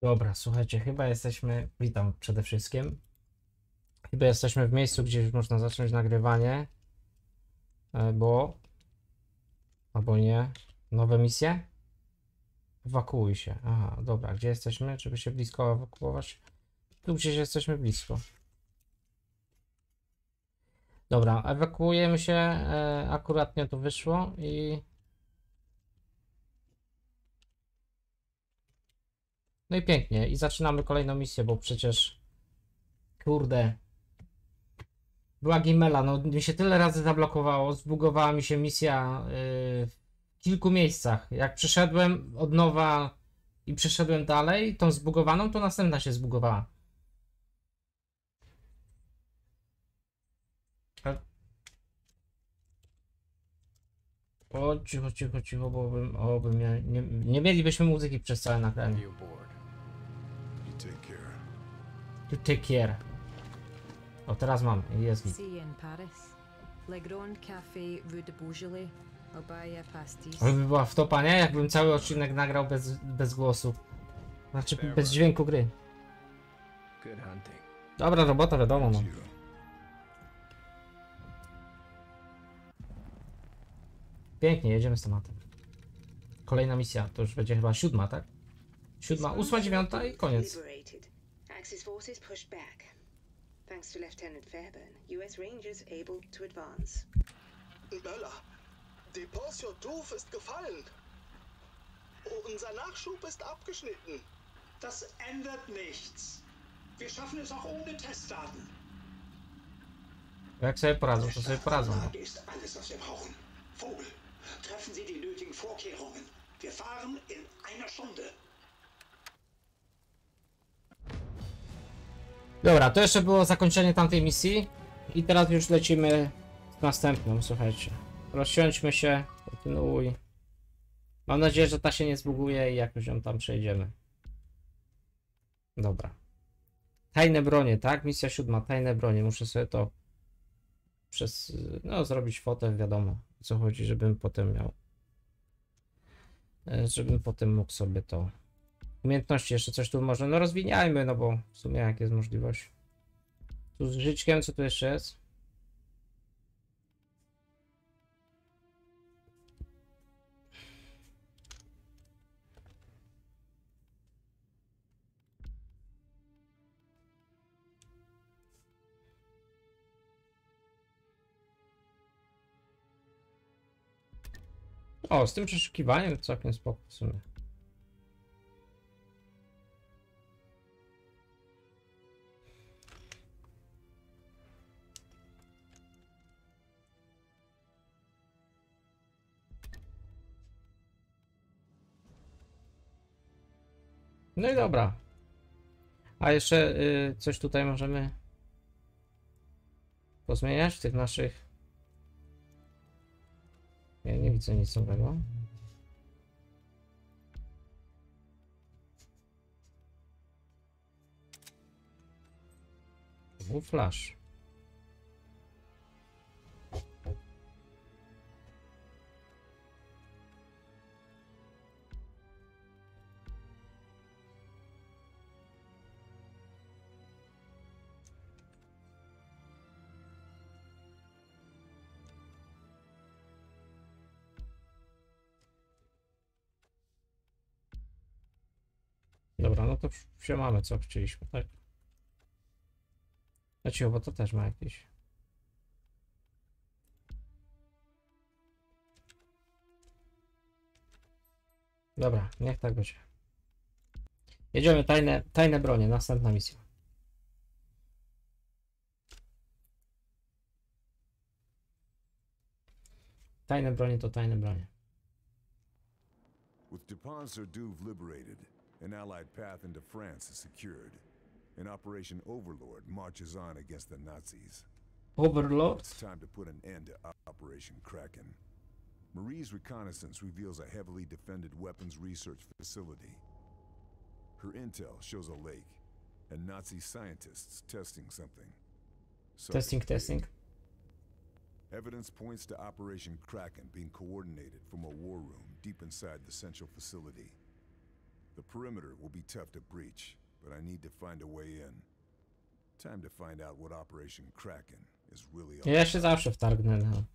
Dobra, słuchajcie, chyba jesteśmy. Witam przede wszystkim. Chyba jesteśmy w miejscu, gdzie już można zacząć nagrywanie. Bo. Albo nie. Nowe misje? Ewakuuj się. Aha, dobra, gdzie jesteśmy? Żeby się blisko ewakuować? Tu gdzieś jesteśmy blisko. Dobra, ewakuujemy się. Akuratnie to wyszło i. No i pięknie. I zaczynamy kolejną misję, bo przecież. Kurde. Była Gimela, no mi się tyle razy zablokowało, zbugowała mi się misja w kilku miejscach. Jak przeszedłem od nowa i przeszedłem dalej, tą zbugowaną, to następna się zbugowała. O, cicho, cicho, cicho, bo nie mielibyśmy muzyki przez całe nagranie. You take care. O, teraz mam, jest git. Ale by była wtopa, nie? Jakbym cały odcinek nagrał bez głosu. Znaczy bez dźwięku gry. Dobra robota, wiadomo, no. Pięknie, jedziemy z tematem. Kolejna misja, to już będzie chyba 7, tak? 7, 8, 9 i koniec. Axis forces pushed back. Thanks to Lieutenant Fairburn, US Rangers able to advance. Bella, die Portion Doof ist gefallen. Unser Nachschub ist abgeschnitten. Das ändert nichts. Wir schaffen es auch ohne Testdaten. Jak sobie poradzą, to sobie poradzą. Lage ist alles, was wir brauchen. Vogel, treffen Sie die nötigen Vorkehrungen. Wir fahren in einer Stunde. Dobra, to jeszcze było zakończenie tamtej misji. I teraz już lecimy z następną, słuchajcie. Rozsiądźmy się, kontynuuj. Mam nadzieję, że ta się nie zbuguje i jakoś ją tam przejdziemy. Dobra. Tajne bronie, tak? Misja 7, tajne bronie. Muszę sobie to no, zrobić fotę, wiadomo o co chodzi, żebym potem miał. Żebym potem mógł sobie to. Umiejętności jeszcze coś tu może. No rozwiniajmy, no bo w sumie jak jest możliwość. Tu z życzkiem, co tu jeszcze jest? O, z tym przeszukiwaniem całkiem spoko w sumie. No i dobra. A jeszcze coś tutaj możemy pozmieniać w tych naszych. Ja nie widzę nic nowego. Flash. Dobra, no to się mamy co chcieliśmy, tak? Znaczy, bo to też ma jakieś. Dobra, niech tak będzie. Jedziemy, tajne bronie, następna misja. Tajne bronie to tajne bronie. With Dupont-sur-Douve liberated, an Allied path into France is secured, and Operation Overlord marches on against the Nazis. Overlord? It's time to put an end to Operation Kraken. Marie's reconnaissance reveals a heavily defended weapons research facility. Her intel shows a lake, and Nazi scientists testing something. Testing. Evidence points to Operation Kraken being coordinated from a war room deep inside the central facility. The perimeter will be tough to breach, but I need to find a way in. Time to find out what Operation Kraken is really all Ja się zawsze wtargnę, no.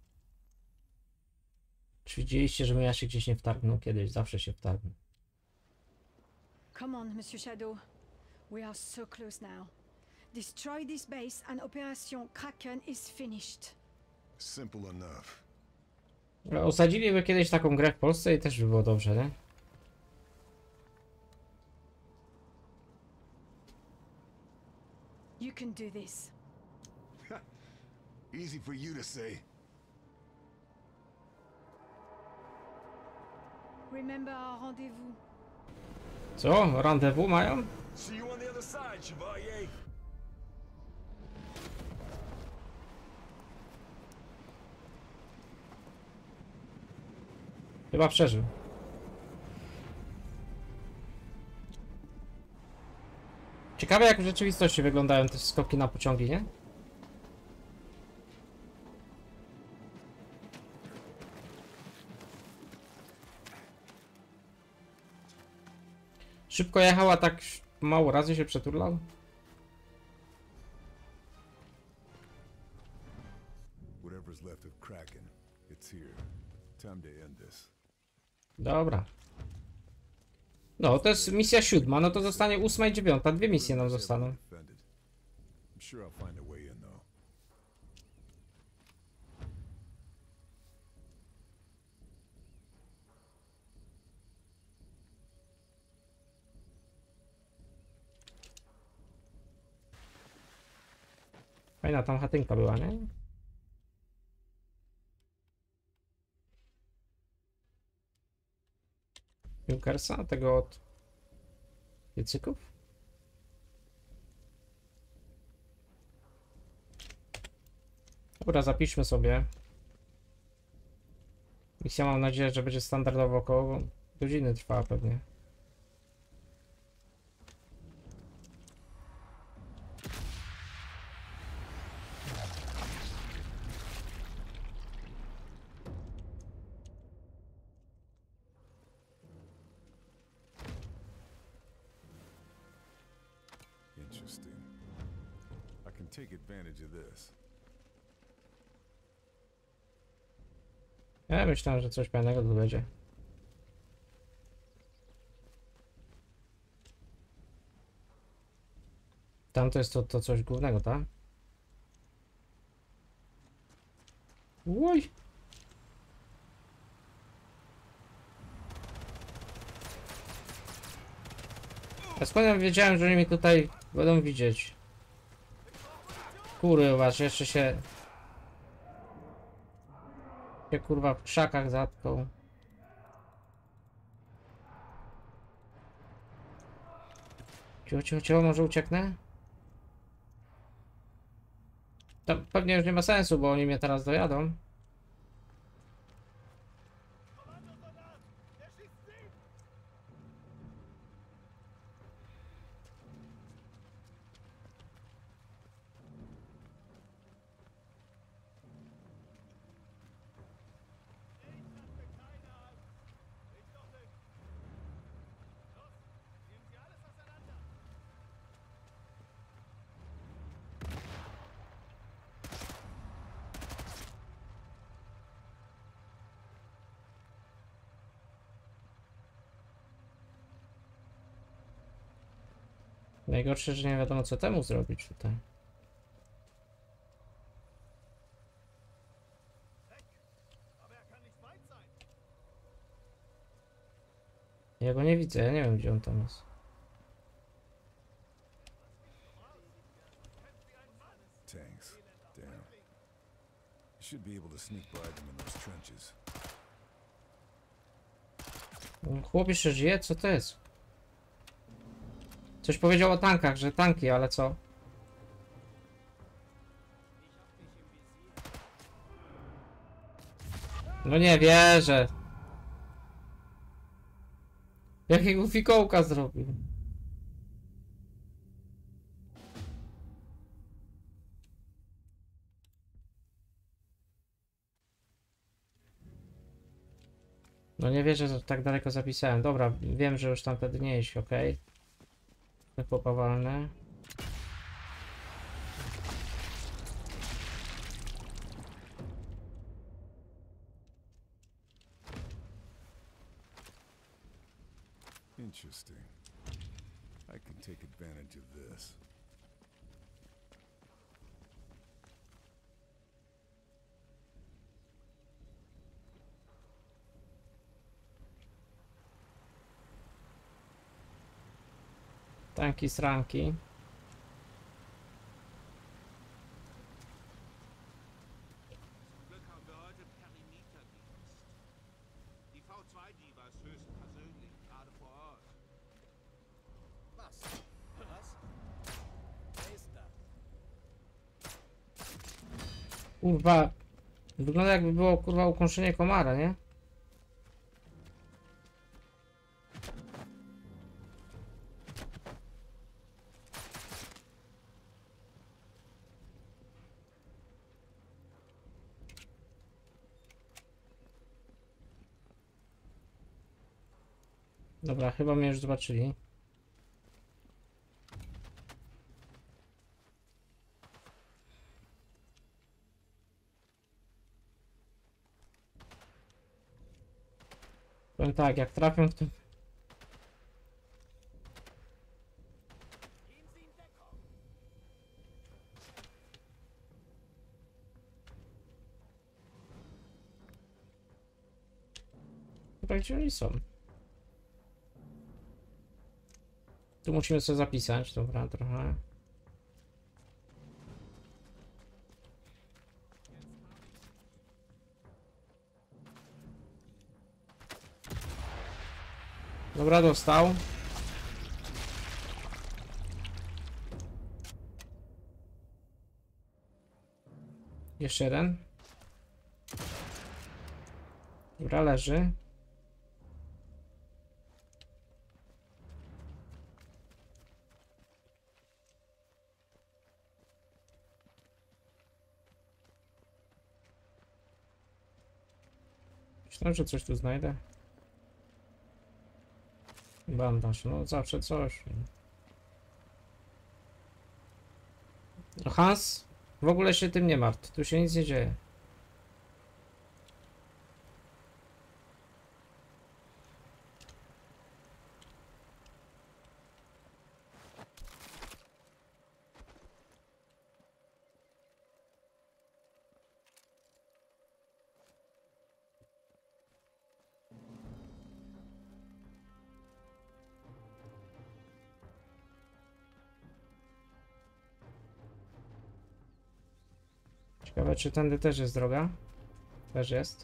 Czy widzieliście, żebym ja się gdzieś nie wtargnął kiedyś? Zawsze się wtargnę. Come on, Monsieur Shadow. We are so close now. Destroy this base and Operation Kraken is finished. simple enough. Osadziliby kiedyś taką grę w Polsce i też by było dobrze, nie? You can do this. Easy for you to say. Remember our rendezvous. Co? Rendezvous mają? See you on the other side, Chevalier. Chyba przeżył. Ciekawe jak w rzeczywistości wyglądają te skoki na pociągi, nie? Szybko jechał, a tak mało razy się przeturlał. Whatever's left of Kraken, it's here. Time to end this. Dobra. No, to jest misja 7, no to zostanie 8 i 9. Dwie misje nam zostaną. Defended. I'm sure I'll find a way in though. Fajna tam chatynka była, nie? Junkersa, tego od piecyków? Dobra, zapiszmy sobie. Misja, mam nadzieję, że będzie standardowo około godziny trwała pewnie. Interesting. I can take advantage of this. Ja myślałem, że coś fajnego tu będzie. Tam to jest to coś głównego, tak? Oj! A skąd ja wiedziałem, że oni mnie tutaj będą widzieć? Kurwa, jeszcze się kurwa w krzakach zatkał. Cicho, może ucieknę? To pewnie już nie ma sensu, bo oni mnie teraz dojadą. Najgorsze, że nie wiadomo co temu zrobić tutaj. Ja go nie widzę, ja nie wiem gdzie on tam jest. Tanks. Damn. You should be able to sneak by them in those trenches. Chłop jeszcze żyje? Co to jest? Coś powiedział o tankach, że tanki, ale co? No nie wierzę. Jakiego fikołka zrobił? No nie wierzę, że tak daleko zapisałem. Dobra, wiem, że już tam wtedy nie iść, ok? Popawalne. Interesting. I can take advantage of this. Tanki sranki. Glück haben wir heute Perimeterdienst. Die V2-Diva ist höchstpersönlich, gerade vor Ort. Was? Was? Wer ist da? Kurwa. Wygląda jakby było kurwa ukąszenie komara, nie? Dobra, chyba mnie już zobaczyli. Powiem tak, jak trafią w to... Chyba gdzie oni są? Tu musimy sobie zapisać, dobra, trochę. Dobra, dostał. Jeszcze jeden. Dobra, leży. Myślałem, że coś tu znajdę. Bandaż, no zawsze coś. No Hans, w ogóle się tym nie martw, tu się nic nie dzieje. Ciekawe, czy tędy też jest droga? Też jest.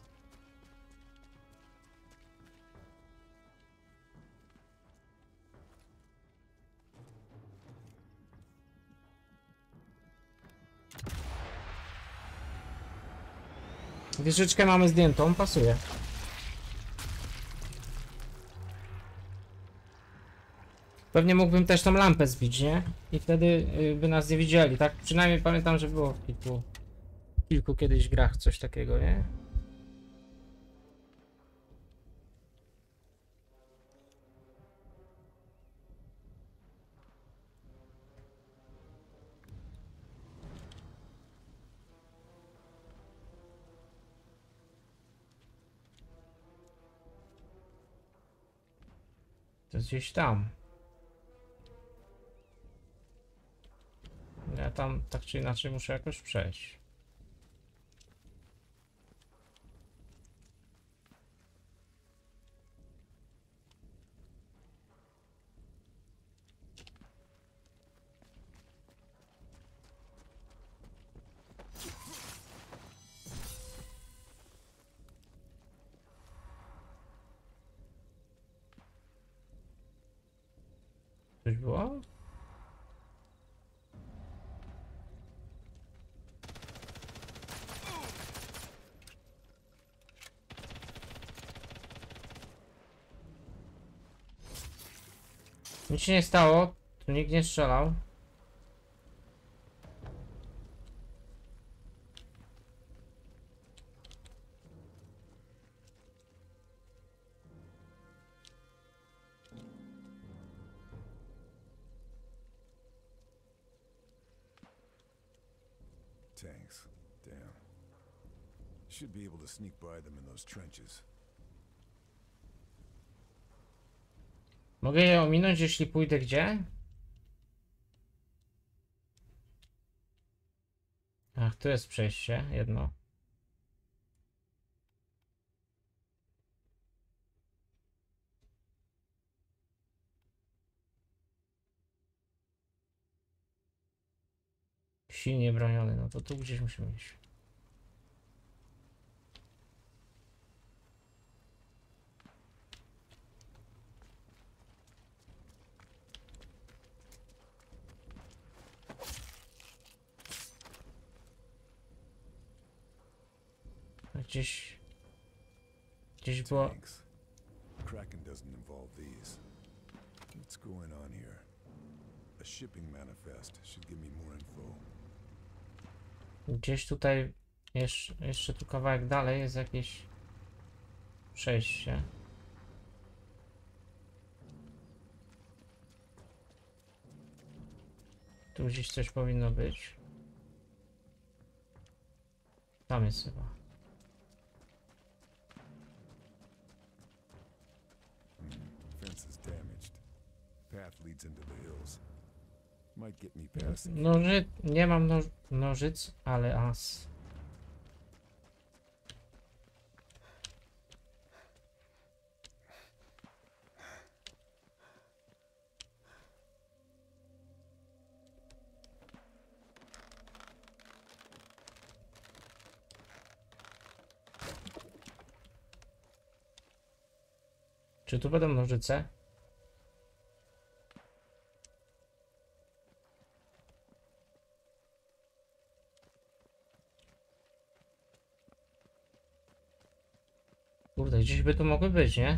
Wieżyczkę mamy zdjętą, pasuje. Pewnie mógłbym też tą lampę zbić, nie? I wtedy by nas nie widzieli, tak? Przynajmniej pamiętam, że było w kilku kiedyś grach coś takiego, nie? To jest gdzieś tam. Ja tam tak czy inaczej muszę jakoś przejść. Coś było? Nic się nie stało, tu nikt nie strzelał. tanks. Damn. Should be able to sneak by them in those trenches. Mogę je ominąć, jeśli pójdę gdzie? Ach, tu jest przejście, jedno. Silnie broniony, no to tu gdzieś musimy iść. Gdzieś było. Tanks. Kraken doesn't involve these. What's going on here? A shipping manifest should give me more info. Gdzieś tutaj jeszcze tu kawałek dalej jest jakieś przejście. Tu gdzieś coś powinno być. Tam jest chyba. Fence is damaged. Path leads into the hills. Might get me past. Nie mam nożyc, ale as. Czy tu będą nożyce? Kurde, gdzieś by tu mogły być, nie?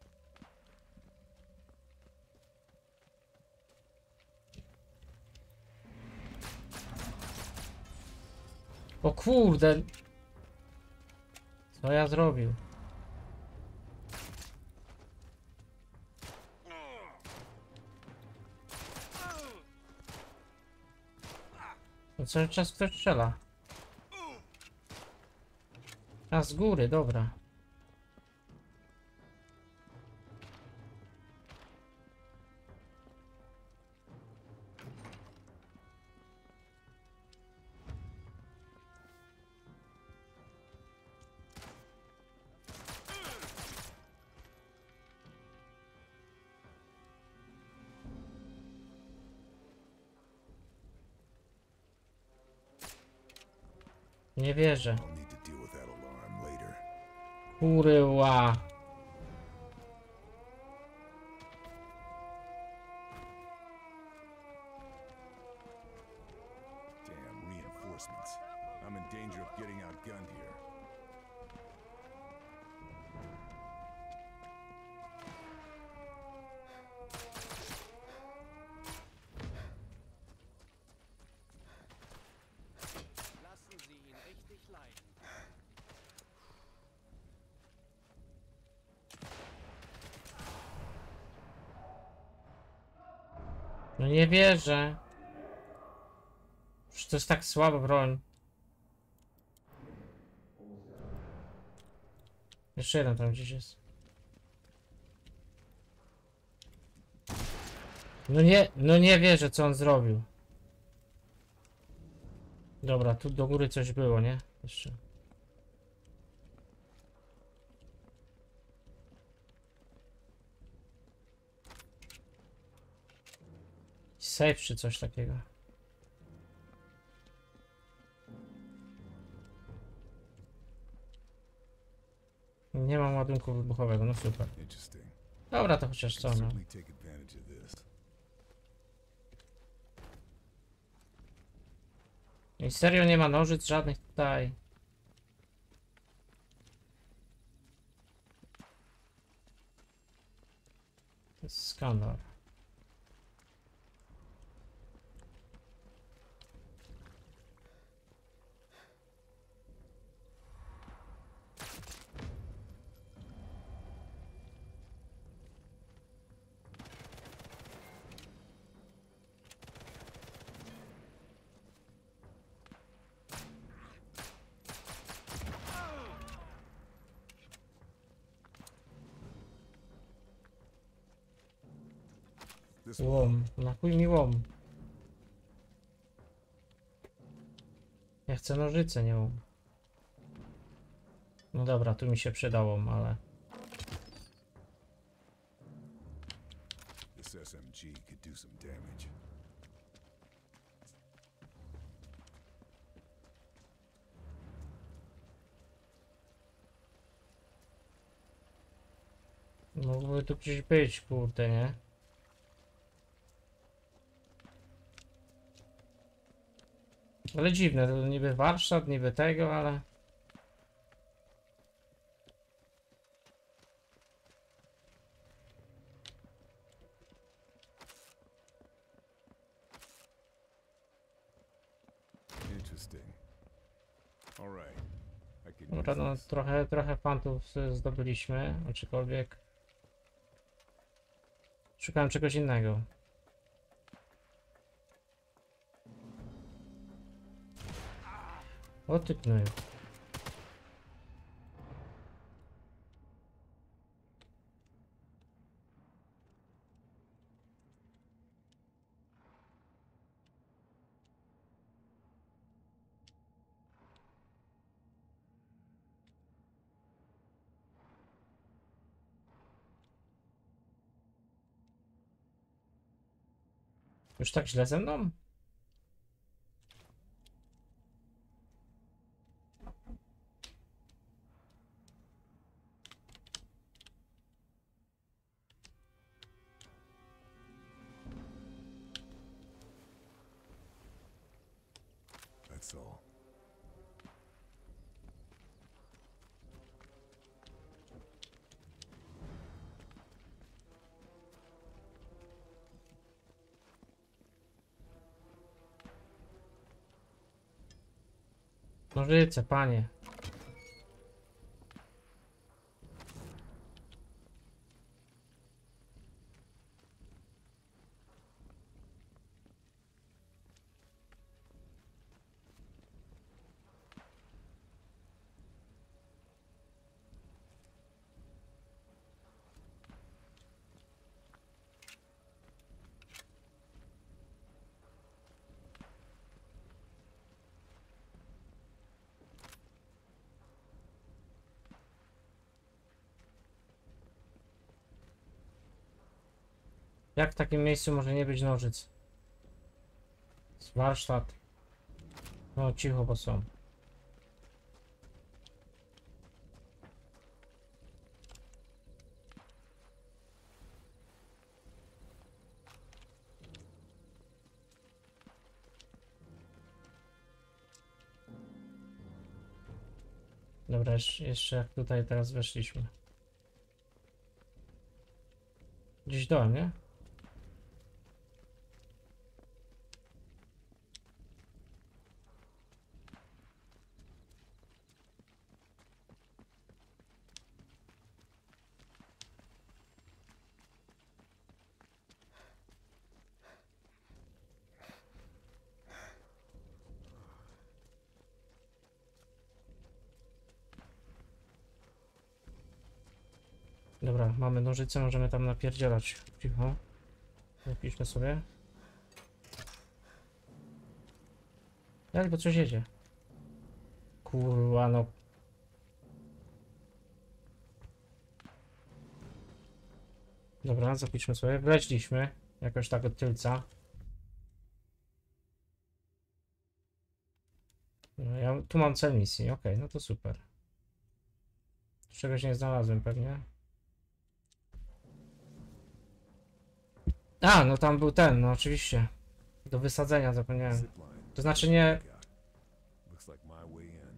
O kurde! Co ja zrobił? No cały czas ktoś strzela. A z góry, dobra. Nie wierzę. I'll need to deal with that alarm later. Kurwa. Damn reinforcements. I'm in danger of getting outgunned here. Lassen Sie ihn richtig leiden. No nie wierzę. Przecież to jest tak słaba broń. Jeszcze jeden tam gdzieś jest. No nie wierzę, co on zrobił. Dobra, tu do góry coś było, nie? Jeszcze. Safe czy coś takiego. Nie mam ładunku wybuchowego, no super. Interesting. Dobra, to chociaż co, no. Certainly take advantage of this. I serio nie ma nożyc żadnych tutaj. To jest skandal. This way. Łom. Na chuj mi łom. Ja chcę nożyce, nie łom. No dobra, tu mi się przydało, ale... This SMG could do some damage. Mógłby tu gdzieś być, kurde, nie? Ale dziwne, to niby warsztat, niby tego, ale... Interesting. All right. I can Dobra, use no this. trochę fantów zdobyliśmy, aczkolwiek... Szukałem czegoś innego. O ty gnoju. Już tak źle ze mną? That's all. Nożyce, panie. Jak w takim miejscu może nie być nożyc? Z warsztat. No cicho, bo są. Dobra, jeszcze jak tutaj teraz weszliśmy. Gdzieś dołem, nie? Dobra, mamy nożyce, możemy tam napierdzielać. Cicho. Napiszmy sobie. Jak, bo coś jedzie. Kurwa, no. Dobra, zapiszmy sobie. Wleźliśmy. Jakoś tak od tylca. No, ja tu mam cel misji. Okej, no to super. Czegoś nie znalazłem pewnie. A, no tam był ten, no oczywiście. Do wysadzenia zapomniałem. Zipline. To znaczy nie... Looks like my way in.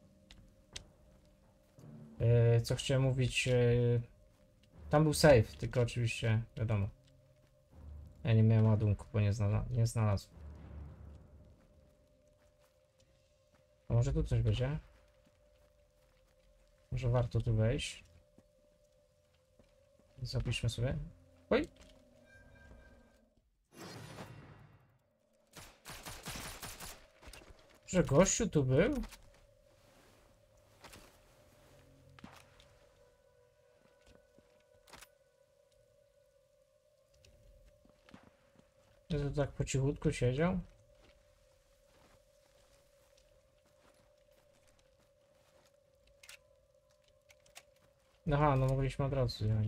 co chciałem mówić... tam był safe, tylko oczywiście, wiadomo. Ja nie miałem ładunku, bo nie znalazłem. A może tu coś będzie? Może warto tu wejść. Zapiszmy sobie. Oj! Że gościu tu był? To tak po cichutku siedział. Aha, no mogliśmy od razu zjechać.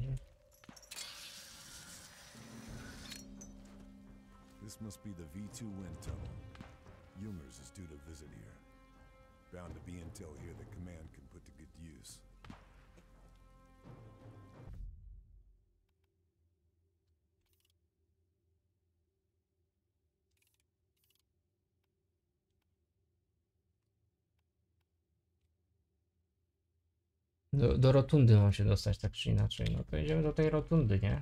This must be the V2 wind tunnel. Jungers is due to visit here. Bound to be intel here that command can put to good use. Do rotundy mam się dostać, tak czy inaczej. No to idziemy do tej rotundy, nie?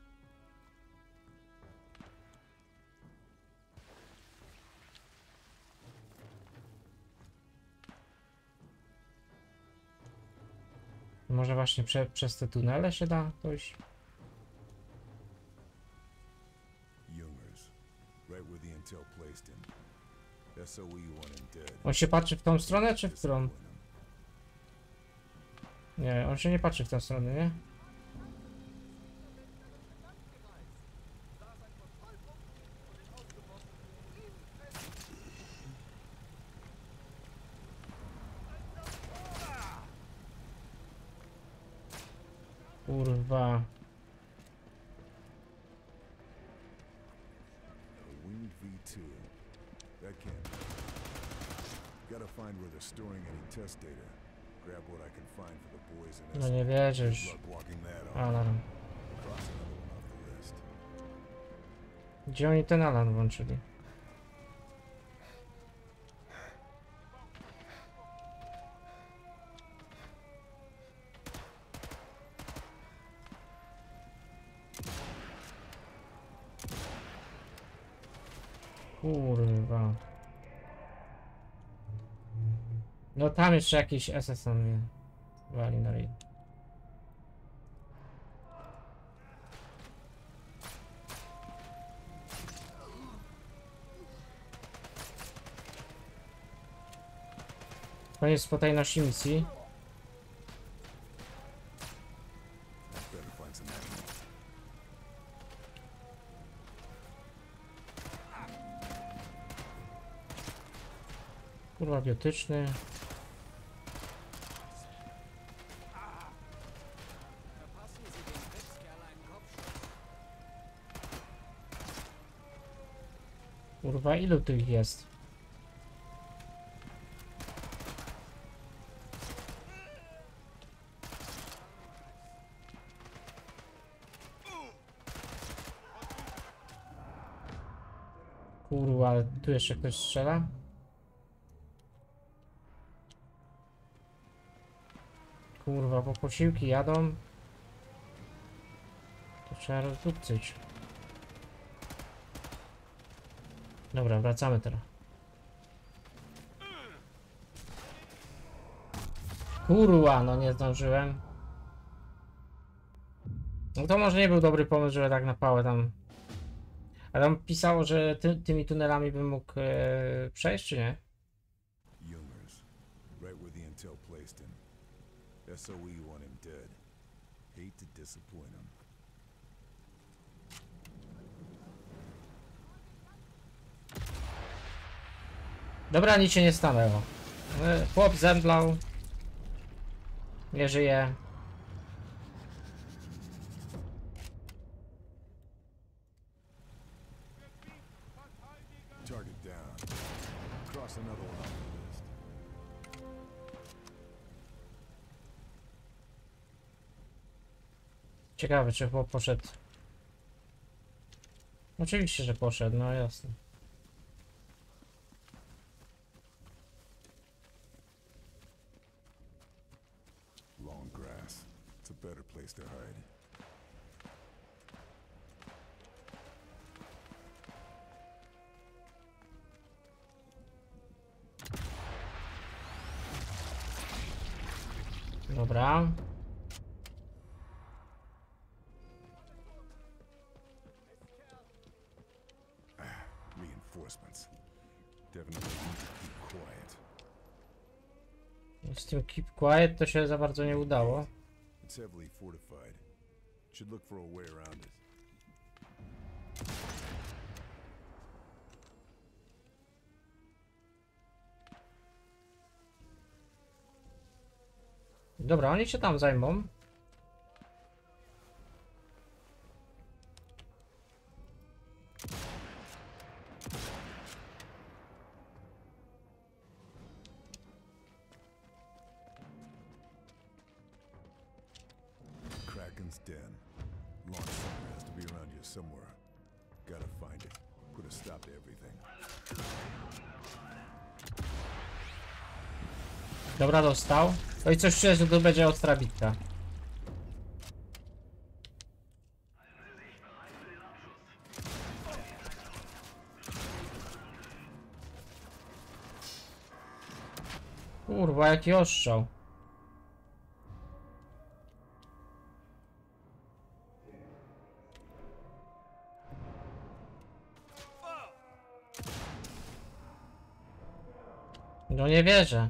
Może właśnie przez te tunele się da dojść? Jungers, right where the intel placed him. SOE want him dead. On się patrzy w tą stronę, czy w którą? Nie, on się nie patrzy w tę stronę, nie? Kurwa. A winged V2. That can't be. Gotta find where they're storing any test data. Grab what I can find for the boys and No nie wierzysz. Good luck walking that off. Alarm. Cross another one off the list. Gdzie oni ten alarm włączyli? Kurwa. No tam jeszcze jakiś SS on mnie wali na ryj. Koniec potajności misji. Better find some ammo. Kurwa biotyczny. Verpassen Sie dem Witzkerl einen Kopfschuss. Kurwa ilu tych jest? Kurwa, tu jeszcze ktoś strzela? Kurwa, bo posiłki jadą. To trzeba rozdupcyć. Dobra, wracamy teraz. Kurwa, no nie zdążyłem. No to może nie był dobry pomysł, żeby tak na pałę tam... A tam pisało, że tymi tunelami bym mógł przejść, czy nie? Jungers, right where the intel placed him. SOE want him dead. Hate to disappoint him. Dobra, nic się nie stanęło. Chłop zemdlał. Nie żyje. Target down. Cross another one off the list. Ciekawe, czy chłop poszedł. Oczywiście, że poszedł, no jasne. Long grass. It's a better place to hide. Dobra. Reinforcements. Definitely need to keep quiet. Z tym keep quiet to się za bardzo nie udało. It's heavily fortified. Should look for a way around it. Dobra, oni się tam zajmą. Kraken's den. Launch center has to be around here somewhere. Gotta find it. Put a stop to everything. Dobra, dostał. No i coś czuję, że to będzie ostra bitka. Kurwa, jaki ostrzał. No nie wierzę.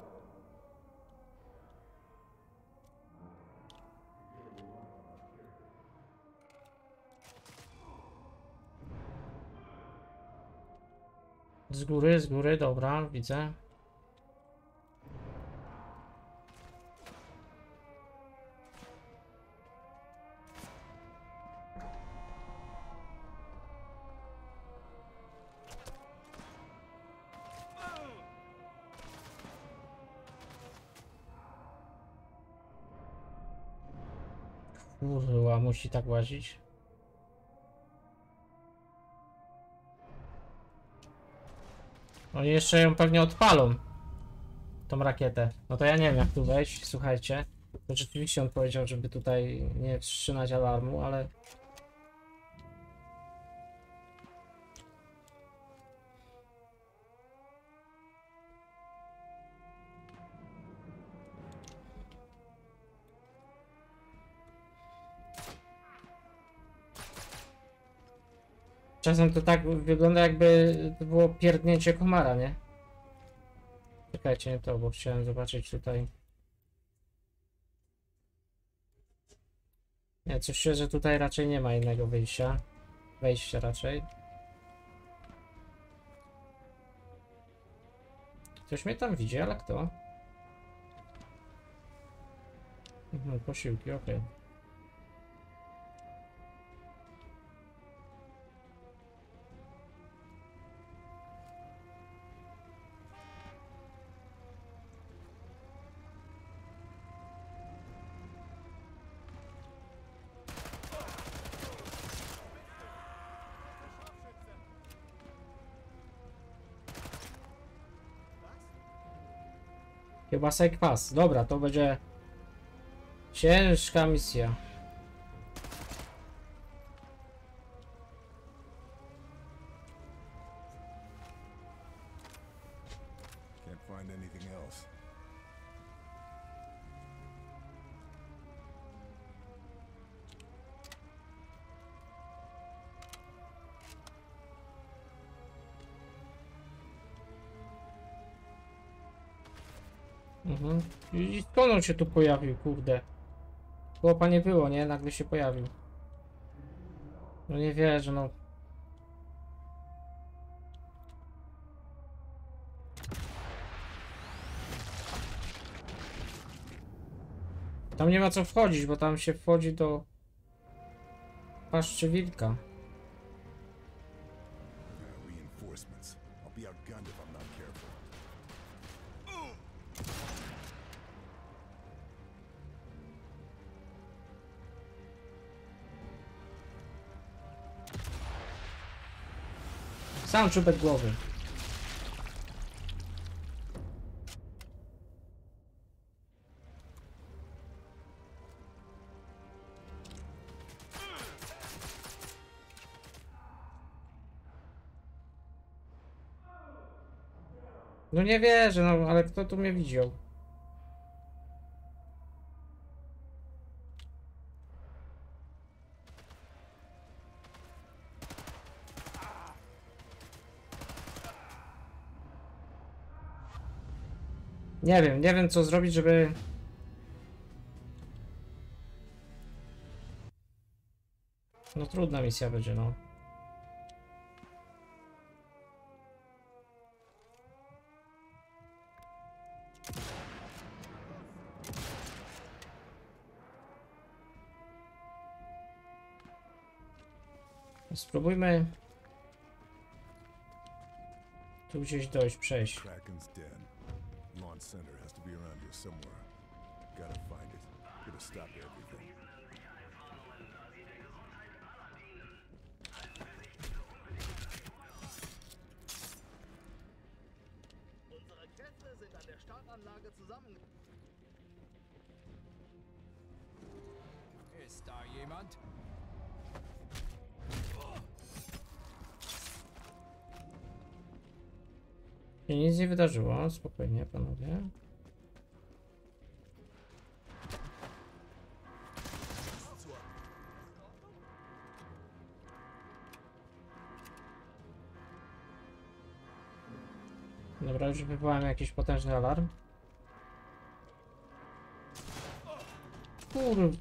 Z góry, dobra, widzę. Kurwa, musi tak łazić. Oni jeszcze ją pewnie odpalą. Tą rakietę. No to ja nie wiem jak tu wejść, słuchajcie. To rzeczywiście on powiedział, żeby tutaj nie wstrzymać alarmu, ale... Czasem to tak wygląda, jakby to było pierdnięcie komara, nie? Czekajcie, nie to, bo chciałem zobaczyć tutaj. Nie, coś się, że tutaj raczej nie ma innego wyjścia. Wejścia raczej. Ktoś mnie tam widzi, ale kto? Posiłki, okej. Chyba Sekwas. Dobra, to będzie ciężka misja. Can't find anything else. I skąd on się tu pojawił, kurde? Chłopa nie było, nie? Nagle się pojawił. No nie wierzę, no. Tam nie ma co wchodzić, bo tam się wchodzi do paszczy wilka. Reinforcements. I'll be outgunned if I'm not careful. Sam czubek głowy. No nie wierzę, no ale kto tu mnie widział? Nie wiem co zrobić, żeby... No trudna misja będzie, no. Spróbujmy tu gdzieś dojść, przejść. Kraken's den. Launch center has to be around here somewhere. Gotta find it. Gotta stop everything. Unsere Kräfte sind an der Startanlage zusammen. Ist da jemand? I nic nie wydarzyło, spokojnie panowie. Dobra, już wywołałem jakiś potężny alarm. Kur...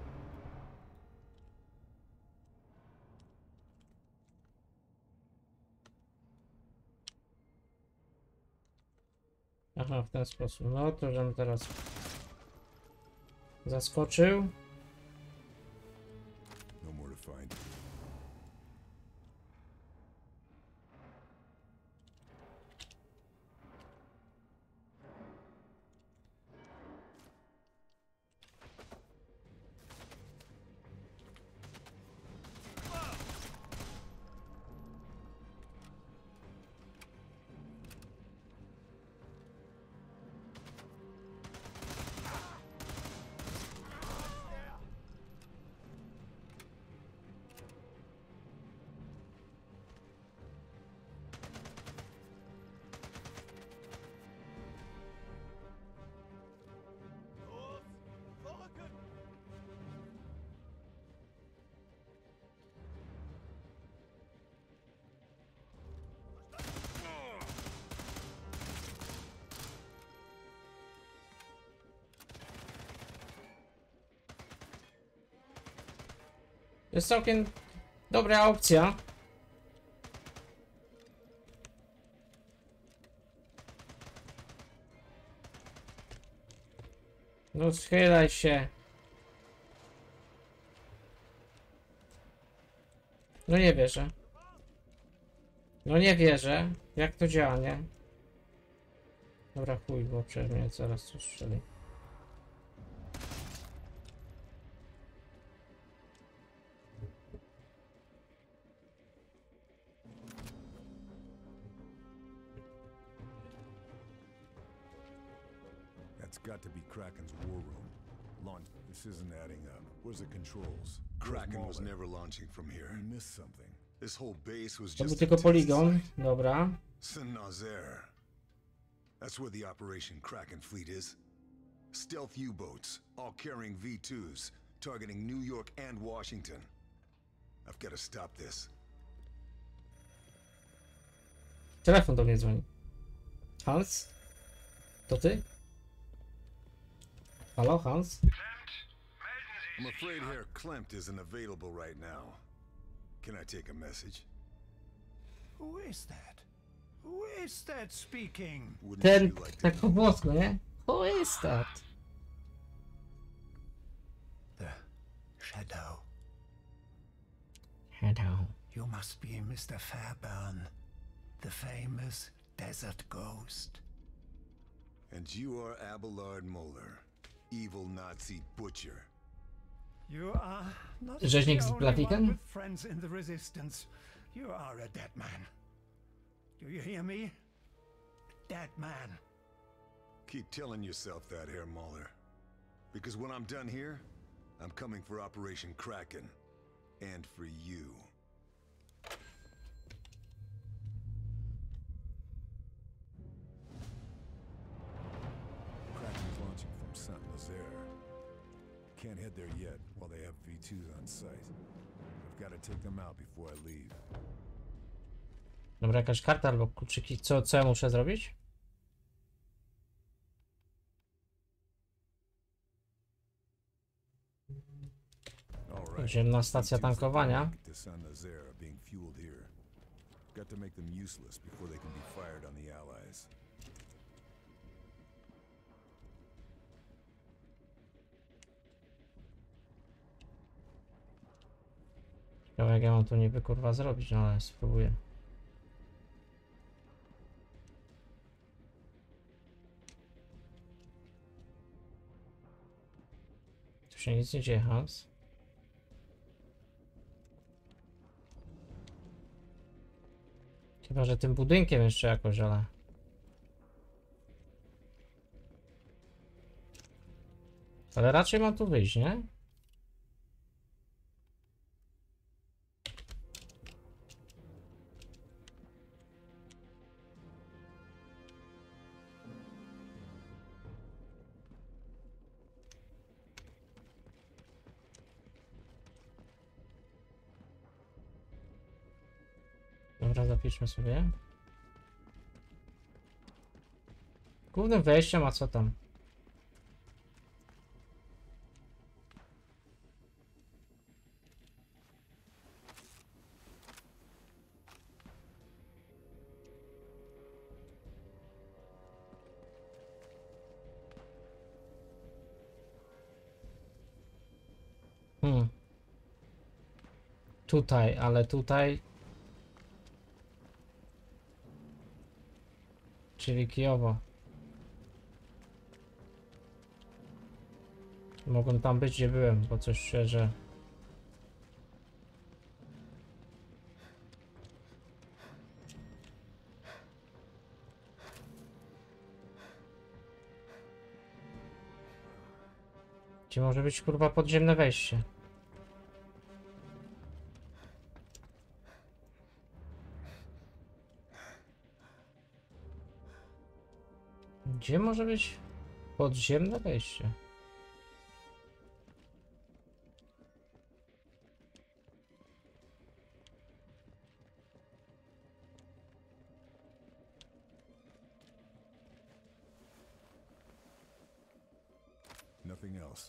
Aha, w ten sposób. No to żebym teraz zaskoczył. No more to find. Jest całkiem dobra opcja. No schylaj się. No nie wierzę. No nie wierzę. Jak to działa, nie? Dobra, chuj, bo przecież mnie zaraz tu strzeli. That's got to be Kraken's war room. Launch. This isn't adding up. Where's the controls? Kraken was never launching from here. We missed something. This whole base was To był just tylko poligon. Dobra. Saint-Nazaire. That's where the Operation Kraken fleet is. Stealth U-boats, all carrying V2s, targeting New York and Washington. I've got to stop this. Telefon do mnie dzwoni. Hans? To ty? Halo, Hans? I'm afraid Herr Klempt isn't available right now. Can I take a message? Who is that? Who is that speaking? Wouldn't Ten, you like to tak po włosku, nie? Who is that? The Shadow. Hello. You must be Mr. Fairburn, the famous desert ghost. And you are Abelard Moeller, evil Nazi butcher. You are not Rzeźnik the z only Blaviken? one with friends in the resistance. You are a dead man. Do you hear me? Dead man. Keep telling yourself that, Herr Mahler. Because when I'm done here, I'm coming for Operation Kraken. And for you. Kraken's launching from Saint-Nazaire. Can't head there yet while they have V2s on site. I've got to take them out before I leave. Dobra, jakaś karta albo kluczyki. Co ja muszę zrobić? Ziemna stacja tankowania. Got to make them useless before they can be fired on the Allies. Ciekawe jak ja mam to niby kurwa zrobić, no ale spróbuję. Tu się nic nie dzieje, Hans. Chyba, że tym budynkiem jeszcze jakoś, ale... Ale raczej mam tu wyjść, nie? Dobra, zapiszmy sobie. Głównym wejściem, a co tam? Tutaj, ale tutaj... Czyli Kijowo. Mogłem tam być, gdzie byłem, bo coś szczerze... Gdzie może być kurwa podziemne wejście? Gdzie może być podziemne wejście? Nothing else.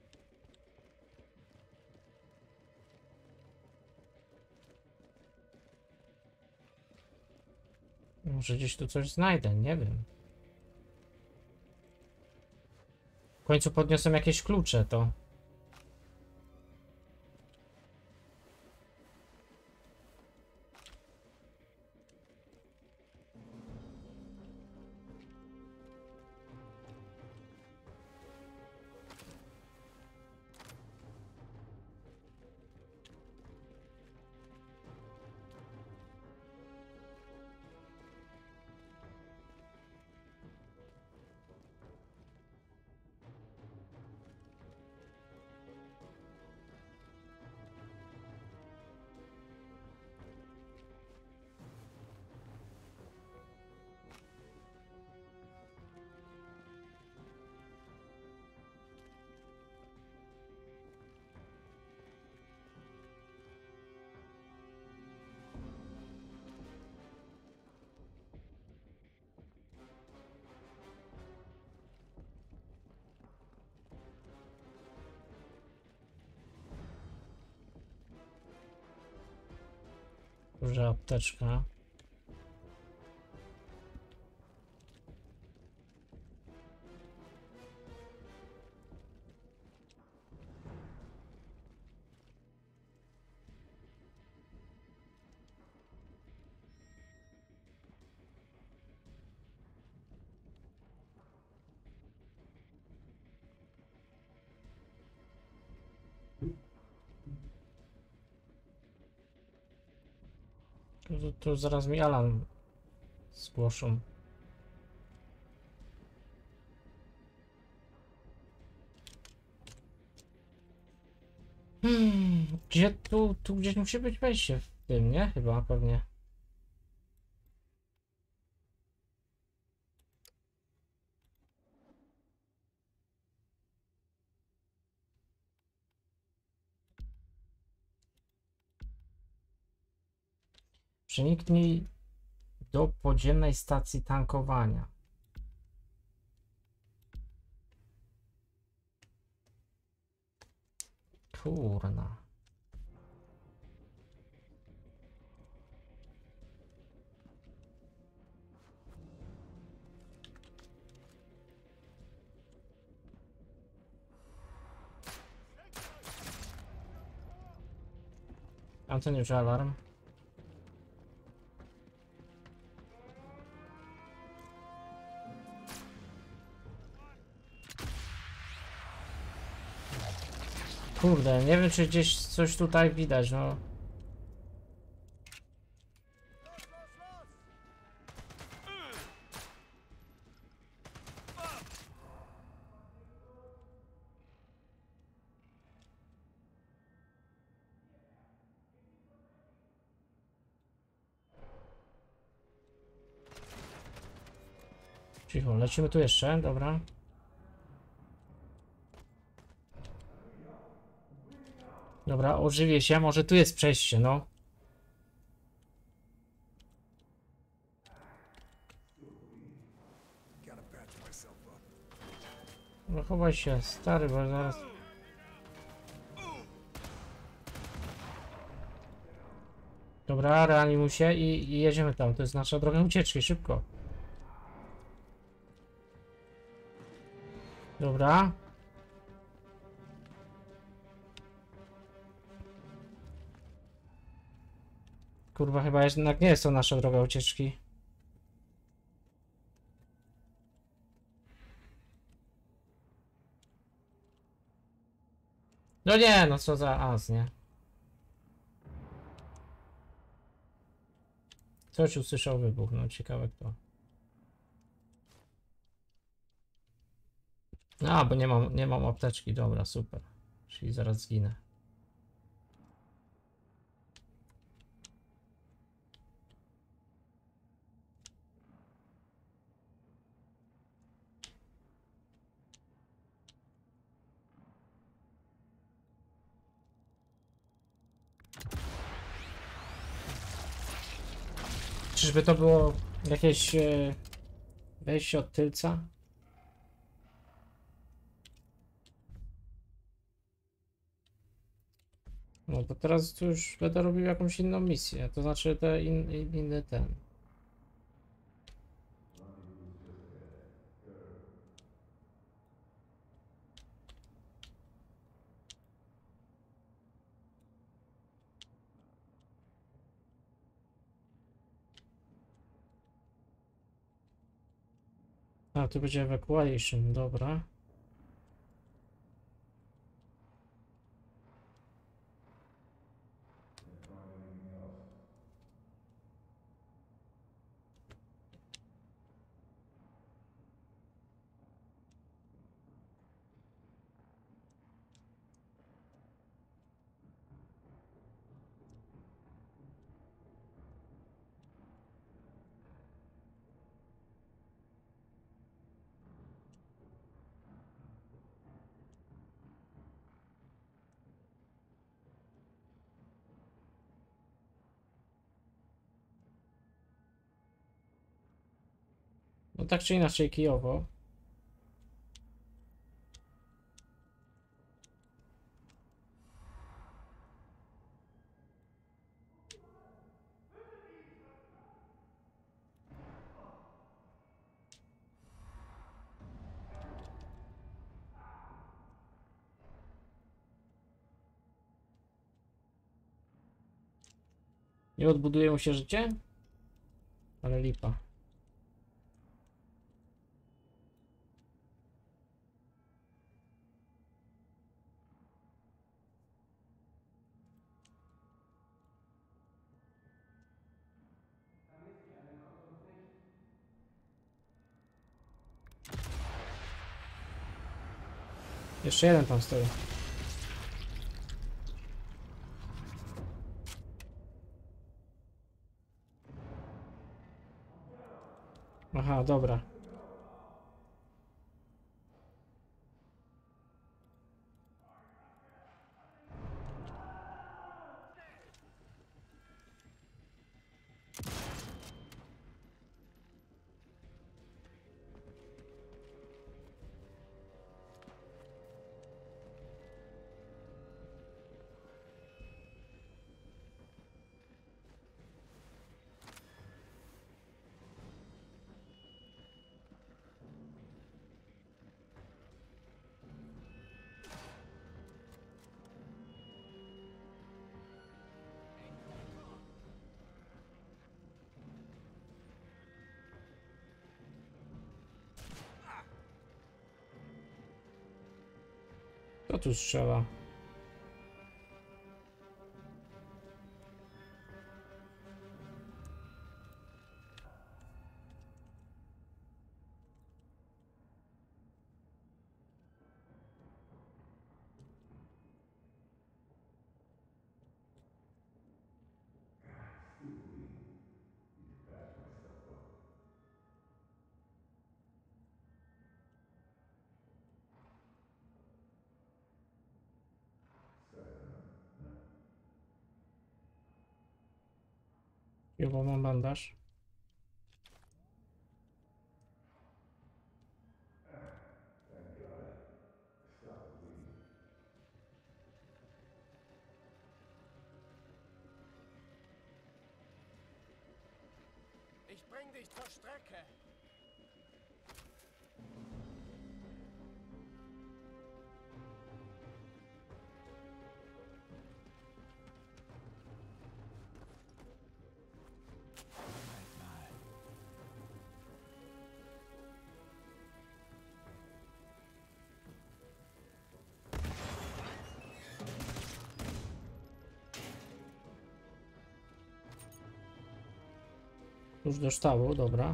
Może gdzieś tu coś znajdę, nie wiem. W końcu podniosłem jakieś klucze, to... Duża apteczka. Tu zaraz mi alarm zgłoszą. Gdzie tu gdzieś musi być wejście w tym, nie? Chyba, pewnie. Przeniknij do podziemnej stacji tankowania. Kurna. A to nie już alarm. Kurde, nie wiem czy gdzieś coś tutaj widać, no. Cicho, lecimy tu jeszcze, dobra. Dobra, ożywię się, może tu jest przejście, no. Gotta patch myself up. No chowaj się, stary, bo zaraz... Dobra, reanimuj się i jedziemy tam, to jest nasza droga ucieczki, szybko. Dobra. Kurwa, chyba jednak nie jest to nasza droga ucieczki. No nie, no co za as, nie? Coś usłyszał wybuch, no ciekawe kto. A, bo nie mam apteczki, dobra, super. Czyli zaraz zginę. Czyżby to było jakieś wejście od tylca? No to teraz tu już będę robił jakąś inną misję, to znaczy te inny ten. A, tu będzie evacuation, dobra. No tak czy inaczej kijowo. Nie odbuduje mu się życie? Ale lipa. Jeszcze jeden tam stoi. Aha, dobra. Kto tu strzela? Chyba mam bandaż. Ich bring dich zur Strecke. Już do sztabu, dobra.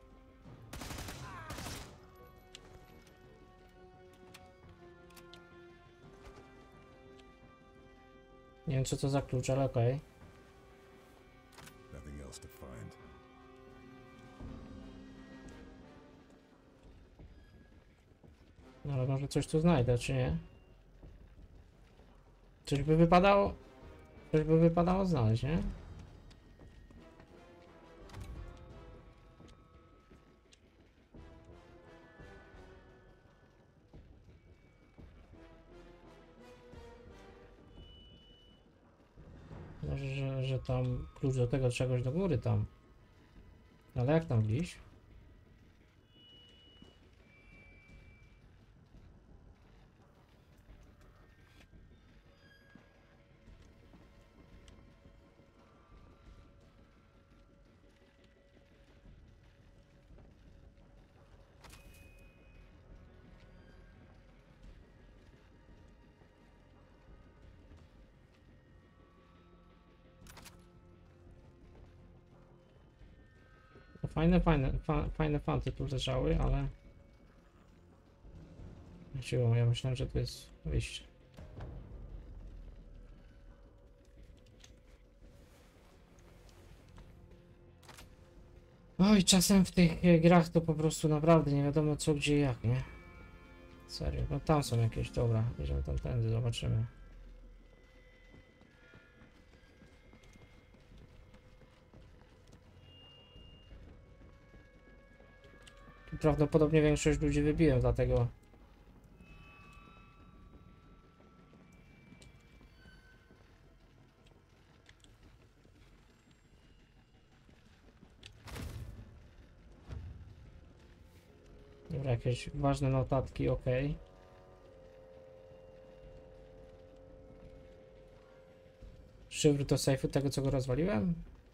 Nie wiem co to za klucz, ale okej. Nothing else to find. No ale może coś tu znajdę, czy nie? Coś by wypadało... Coś by wypadało znaleźć, nie? Może, że tam klucz do tego czegoś do góry tam. Ale jak tam wejść? Fajne fanty tu leżały, ale... Siłą, ja myślałem, że to jest wyjście. Oj, czasem w tych grach to po prostu naprawdę nie wiadomo co, gdzie, jak, nie? Serio, no tam są jakieś, dobra, bierzemy tamtędy, zobaczymy. Tu prawdopodobnie większość ludzi wybiłem, dlatego... Dobra, jakieś ważne notatki, ok. Szyfr do sejfu tego, co go rozwaliłem?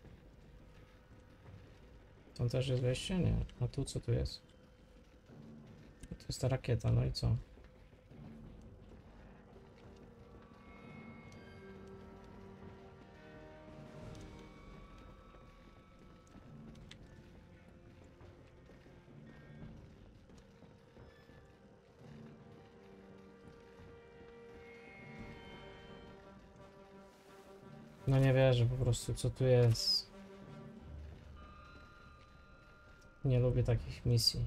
Tam też jest wejście? Nie. A tu co tu jest? To jest ta rakieta, no i co? No nie wierzę po prostu, co tu jest. Nie lubię takich misji.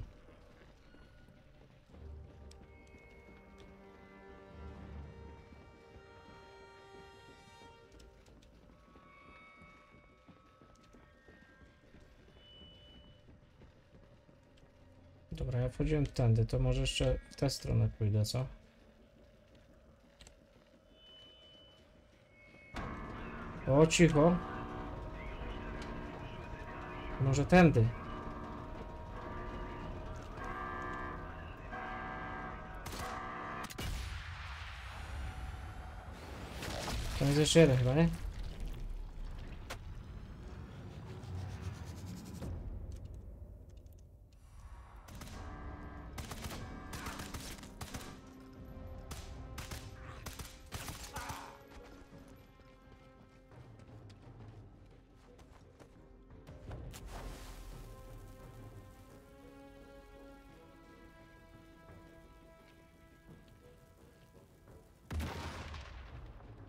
Dobra, ja wchodziłem tędy, to może jeszcze w tę stronę pójdę, co? O, cicho. Może tędy. Tam jest jeszcze jeden chyba, nie?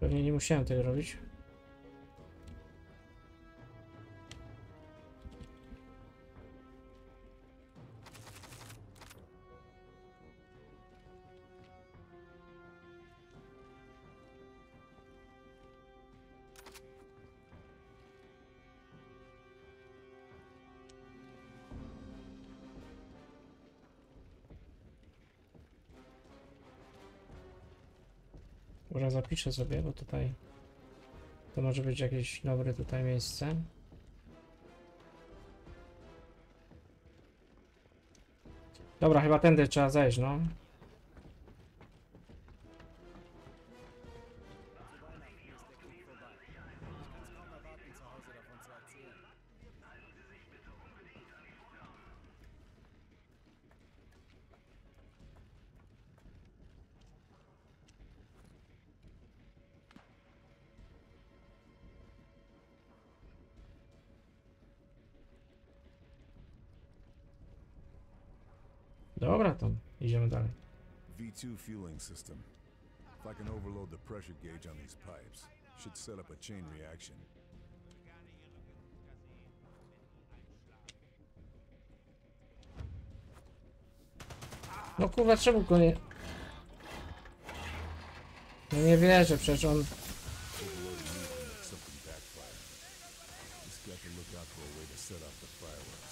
Pewnie nie musiałem tego robić. Może zapiszę sobie, bo tutaj to może być jakieś dobre tutaj miejsce. Dobra, chyba tędy trzeba zejść, no. Dobra, to idziemy dalej. V2 fueling system. If I can overload the pressure gauge on these pipes, should set up a chain reaction. No kurwa, czemu go nie... No nie wierzę, przecież on... Overloading me can make something backfire. Just got to look out for a way to set off the fireworks.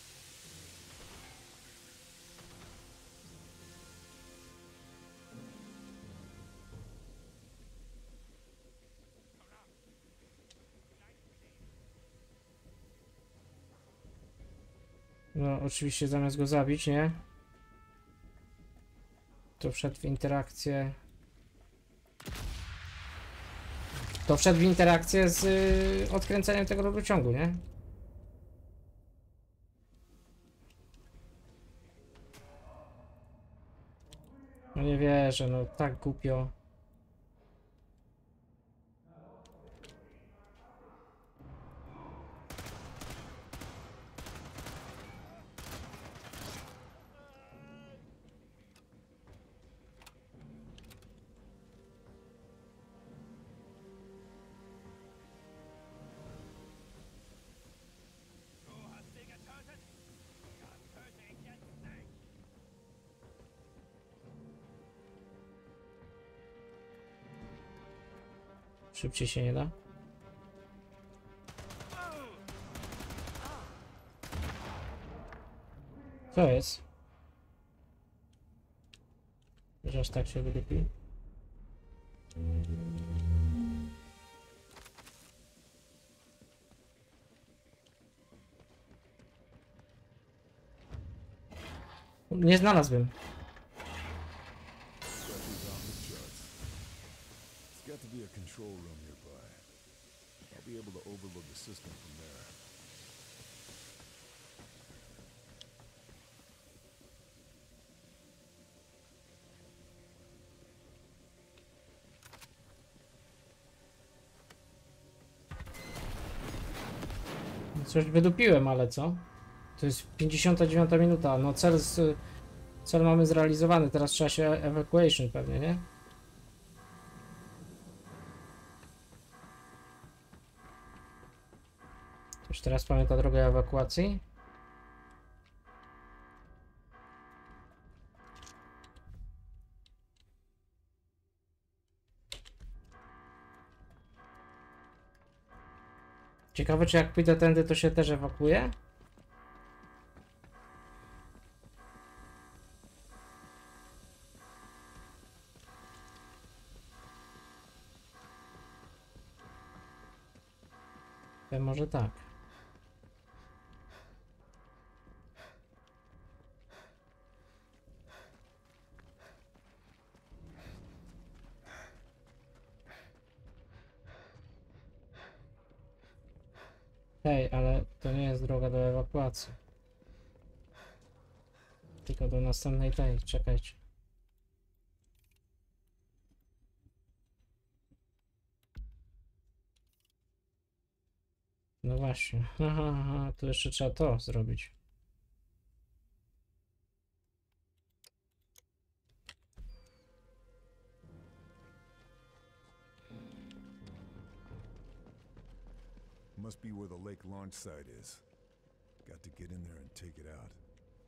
No oczywiście zamiast go zabić, nie? To wszedł w interakcję... To wszedł w interakcję z odkręceniem tego rurociągu, nie? No nie wierzę, no tak głupio. Szybciej się nie da. Co jest? Że aż tak się wydupił. Nie znalazłbym. There's got to be a control room nearby. I'll be able to overload the system from there. Coś wydupiłem, ale co? To jest 59 minuta. No cel mamy zrealizowany. Teraz trzeba się evacuation pewnie, nie? Już teraz pamięta drogę ewakuacji. Ciekawe, czy jak pójdę tędy, to się też ewakuuje? Może tak. Hej, ale to nie jest droga do ewakuacji. Tylko do następnej tej, czekajcie. No właśnie. Aha, to jeszcze trzeba to zrobić. Must be where the lake launch site is. Got to get in there and take it out.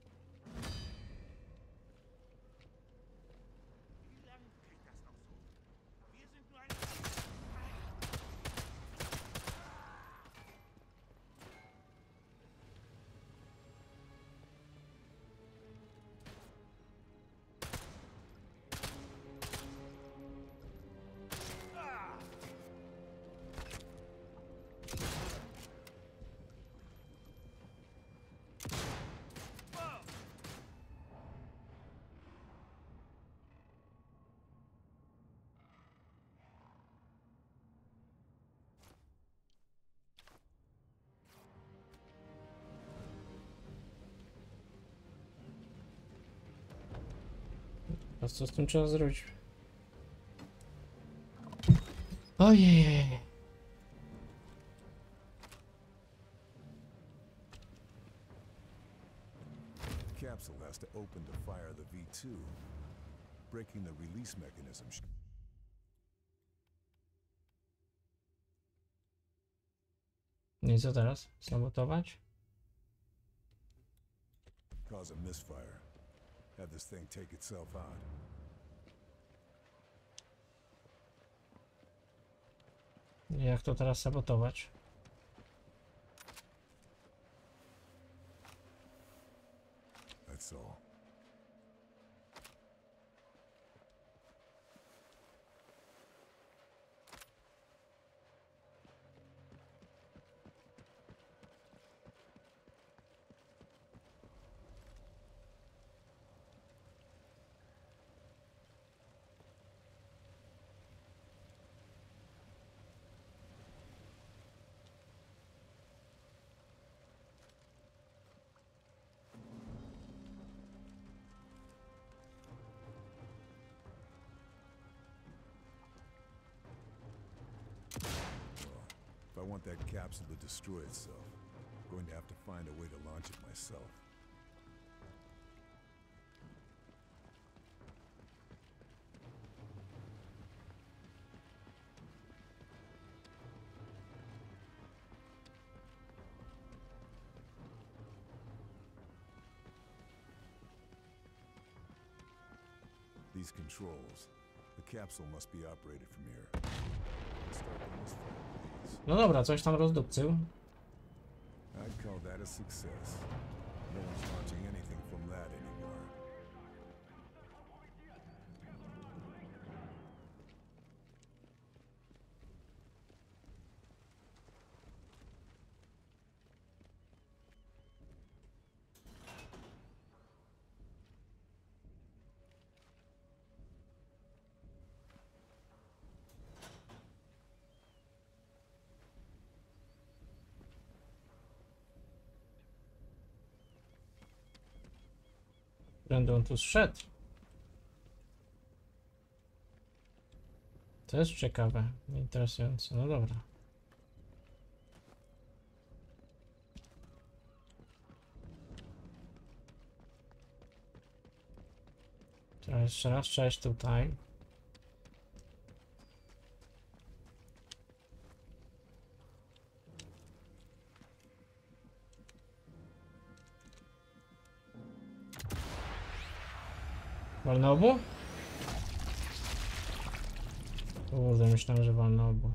Wie lange geht das noch so? Wir sind nur ein... A co z tym trzeba zrobić? Ojej. The capsule has to open to fire the V2. Breaking the release mechanism No i co teraz? Sabotować? cause a misfire. Have this thing take itself out. Jak to teraz sabotować? That's all. If I want that capsule to destroy itself, I'm going to have to find a way to launch it myself. These controls. The capsule must be operated from here. Let's start the misfire, please. No dobra, coś tam rozdupcył. I'd call that a success. No one's launching anything from that anymore. Będę on tu zszedł. To jest ciekawe, interesujące. No dobra. Teraz jeszcze raz, cześć tutaj. Walnę obu? Kurde, myślałem, że walnę obu.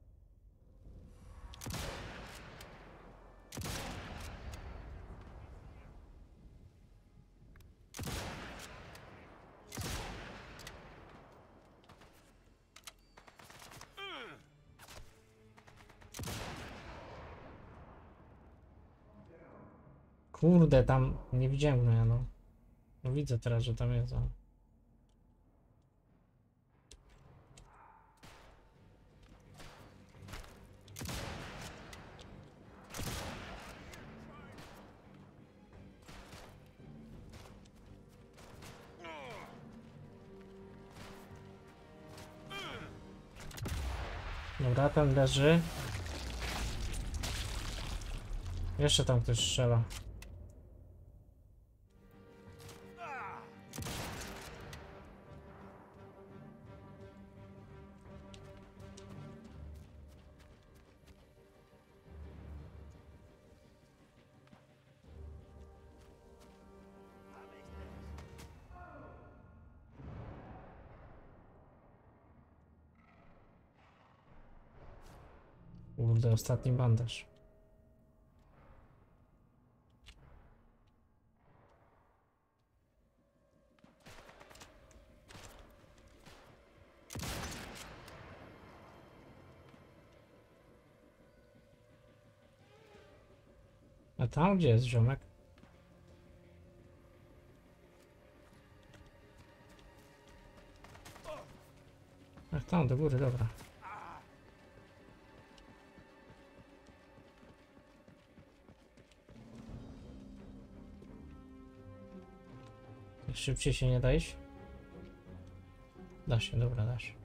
Kurde, tam nie widziałem go, no. No widzę teraz, że tam jest. Ale... Dobra, ten leży. Jeszcze tam ktoś strzela. Kurde, ostatni bandaż. A tam gdzie jest ziomek? Ach tam, do góry, dobra. Szybciej się nie da iść? Da się, dobra, da się.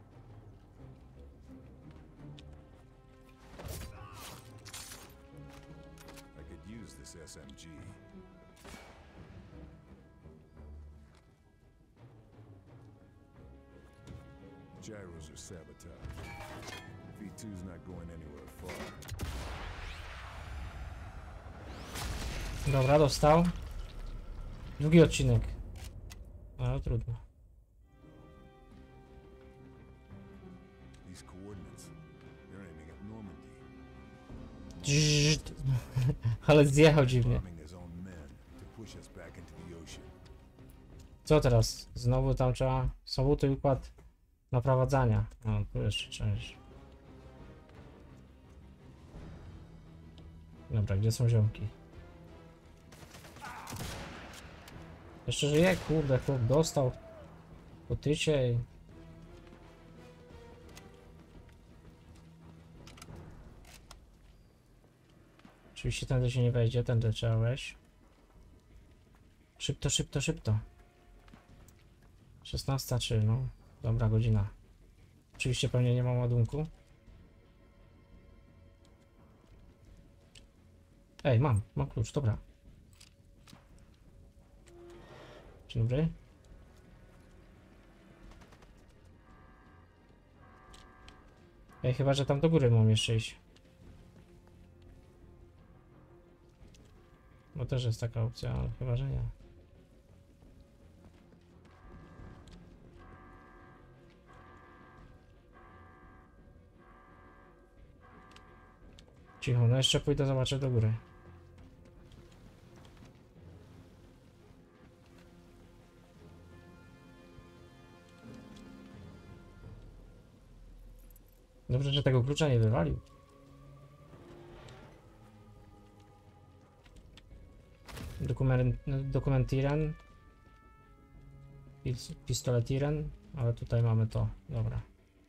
I could use this SMG. Gyros are sabotaged. V2's not going anywhere far. Dobra, dostał. Drugi odcinek. Ale trudno. These coordinates, they're aiming at Normandy. Ale zjechał dziwnie. Bombing his own men to push us back into the ocean. Co teraz? Znowu tam trzeba... Sobóty układ naprowadzania. No, tu jeszcze część. Dobra, gdzie są ziomki? Jeszcze żyje? Kurde, chłop dostał po tycie i... Oczywiście tędy się nie wejdzie, tędy trzeba wejść. Szybko, szybko, szybko. 16:03, no. Dobra godzina. Oczywiście pewnie nie mam ładunku. Ej, mam klucz, dobra. Dzień dobry. Ej, chyba że tam do góry mam jeszcze iść. Bo też jest taka opcja, ale chyba że nie. Cicho, no jeszcze pójdę zobaczę do góry. Dobrze, że tego klucza nie wywalił. Dokumentiren. Pistoletiren. Ale tutaj mamy to. Dobra.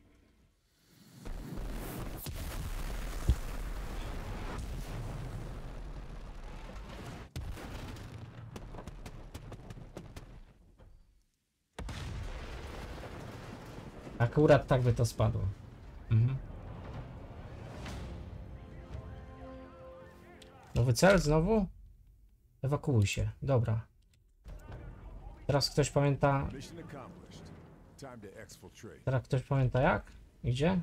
Akurat tak by to spadło. Mhm. Nowy cel znowu? Ewakuuj się. Dobra. Teraz ktoś pamięta... Mission accomplished. Time to exfiltrate. Teraz ktoś pamięta jak? I gdzie?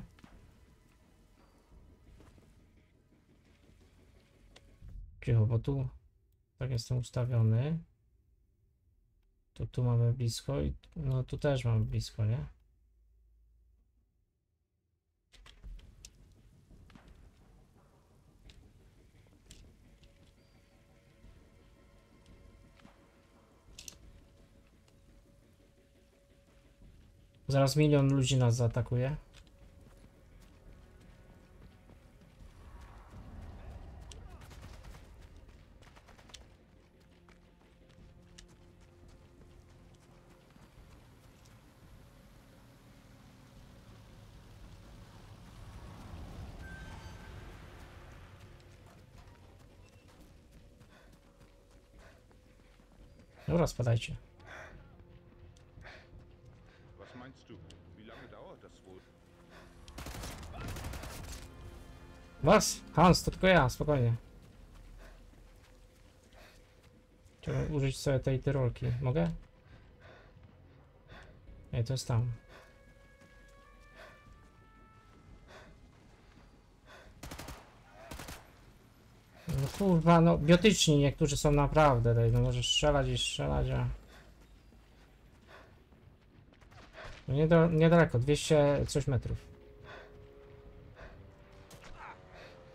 Cicho, bo tu... Tak jestem ustawiony. Tu mamy blisko i... No tu też mamy blisko, nie? Zaraz 1 milion ludzi nas zaatakuje. Dobra, spadajcie. Was meinst du? Wie lange dauert das wohl? Was? Hans, to tylko ja, spokojnie. Chciałbym użyć sobie tej tyrolki. Mogę? Ej, to jest tam. No kurwa, no biotyczni niektórzy są naprawdę, no możesz strzelać i strzelać, a... No niedaleko, 200 coś metrów.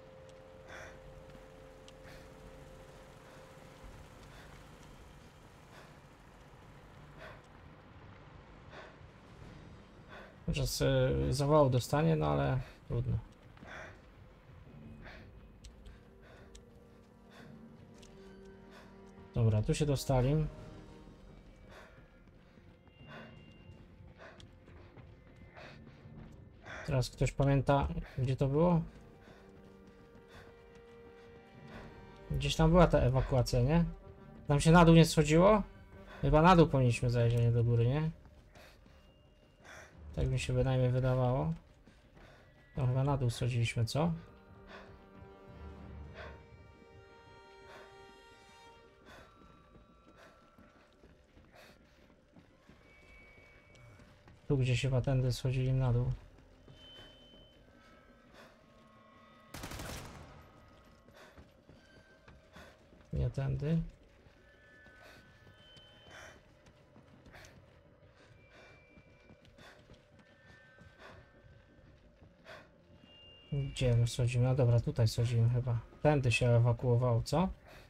Teraz zawału dostanie, no ale trudno. Dobra, tu się dostali. Teraz ktoś pamięta, gdzie to było? Gdzieś tam była ta ewakuacja, nie? Tam się na dół nie schodziło? Chyba na dół powinniśmy zajść, a nie do góry, nie? Tak mi się bynajmniej wydawało. No chyba na dół schodziliśmy, co? Tu gdzieś chyba tędy schodzili na dół. Nie tędy. Gdzie my schodzimy? No dobra, tutaj schodzimy chyba. Tędy się ewakuowało, co?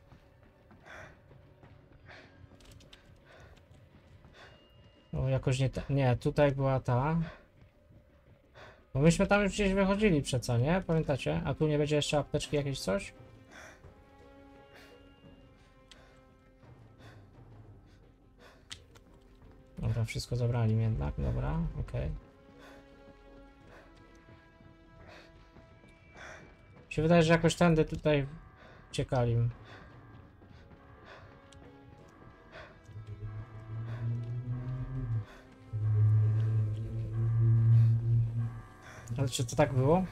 No jakoś nie... Nie, tutaj była ta... Bo myśmy tam już gdzieś wychodzili przeco, nie? Pamiętacie? A tu nie będzie jeszcze apteczki jakieś coś? Dobra, wszystko zabrali mi jednak, dobra, okej. Się wydaje, że jakoś tędy tutaj uciekali. Ale czy to tak było?